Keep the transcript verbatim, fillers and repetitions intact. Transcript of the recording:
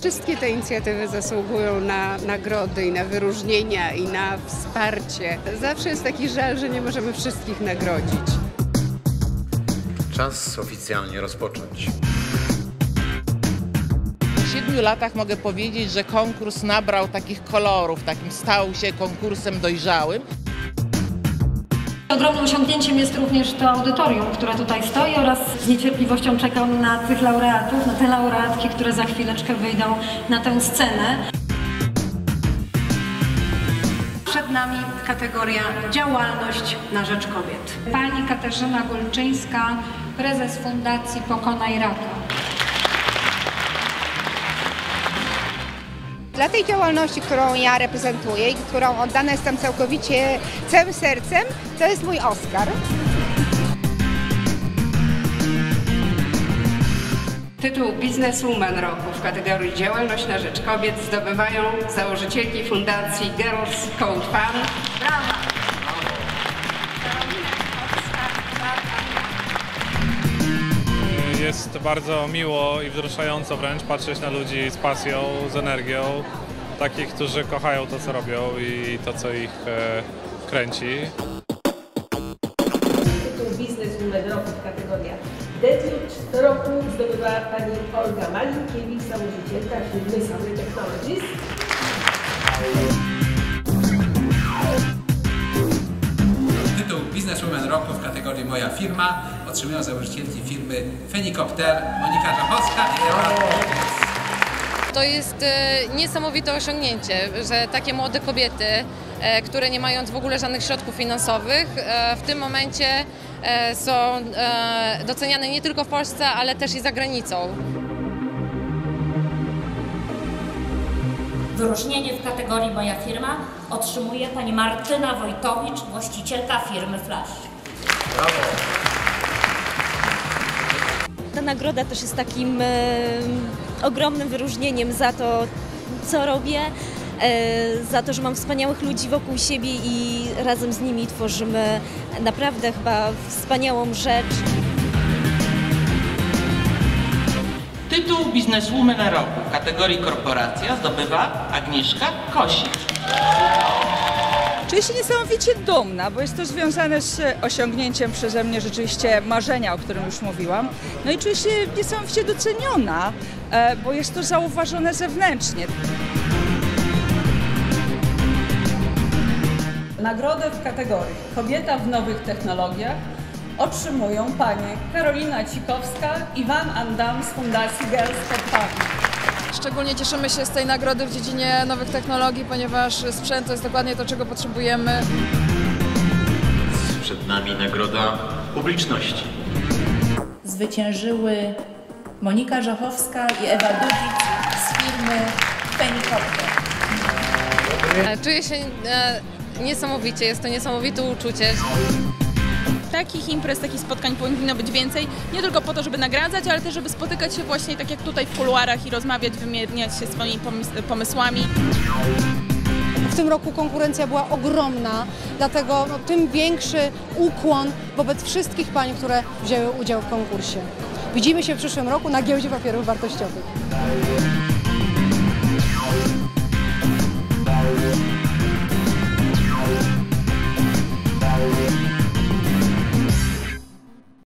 Wszystkie te inicjatywy zasługują na nagrody i na wyróżnienia i na wsparcie. Zawsze jest taki żal, że nie możemy wszystkich nagrodzić. Czas oficjalnie rozpocząć. W siedmiu latach mogę powiedzieć, że konkurs nabrał takich kolorów, takim stał się konkursem dojrzałym. Ogromnym osiągnięciem jest również to audytorium, które tutaj stoi, oraz z niecierpliwością czekam na tych laureatów, na te laureatki, które za chwileczkę wyjdą na tę scenę. Przed nami kategoria działalność na rzecz kobiet. Pani Katarzyna Golczyńska, prezes Fundacji Pokonaj Raka. Dla tej działalności, którą ja reprezentuję i którą oddana jestem całkowicie całym sercem, to jest mój Oscar. Tytuł Bizneswoman Roku w kategorii Działalność na rzecz kobiet zdobywają założycielki fundacji Girls Code Fund. Brawa! Jest bardzo miło i wzruszająco wręcz patrzeć na ludzi z pasją, z energią, takich, którzy kochają to, co robią i to, co ich e, kręci. Tytuł Bizneswoman Roku w kategoriach Debiut roku zdobywa pani Olga Malinkiewicz, założycielka firmy Sony Technologies. Tytuł Bizneswoman Roku w kategorii Moja firma otrzymują założycielki firmy Fenikopter, Monika Żachowska i Ewa. To jest e, niesamowite osiągnięcie, że takie młode kobiety, e, które nie mając w ogóle żadnych środków finansowych, e, w tym momencie e, są e, doceniane nie tylko w Polsce, ale też i za granicą. Wyróżnienie w kategorii Moja firma otrzymuje pani Martyna Wojtowicz, właścicielka firmy Flash. Brawo. Ta nagroda też jest takim e, ogromnym wyróżnieniem za to, co robię, e, za to, że mam wspaniałych ludzi wokół siebie i razem z nimi tworzymy naprawdę chyba wspaniałą rzecz. Tytuł Bizneswoman Roku w kategorii Korporacja zdobywa Agnieszka Kosicz. Czuję się niesamowicie dumna, bo jest to związane z osiągnięciem przeze mnie rzeczywiście marzenia, o którym już mówiłam. No i czuję się niesamowicie doceniona, bo jest to zauważone zewnętrznie. Nagrodę w kategorii Kobieta w nowych technologiach otrzymują panie Karolina Cikowska i Van Andam z Fundacji Girls Code Fund. Szczególnie cieszymy się z tej nagrody w dziedzinie nowych technologii, ponieważ sprzęt to jest dokładnie to, czego potrzebujemy. Przed nami nagroda publiczności. Zwyciężyły Monika Żachowska i Ewa Dudzik z firmy Fenikopter. Czuję się e, niesamowicie, jest to niesamowite uczucie. Takich imprez, takich spotkań powinno być więcej, nie tylko po to, żeby nagradzać, ale też, żeby spotykać się właśnie tak jak tutaj w kuluarach i rozmawiać, wymieniać się swoimi pomysłami. W tym roku konkurencja była ogromna, dlatego no, tym większy ukłon wobec wszystkich pań, które wzięły udział w konkursie. Widzimy się w przyszłym roku na Giełdzie Papierów Wartościowych.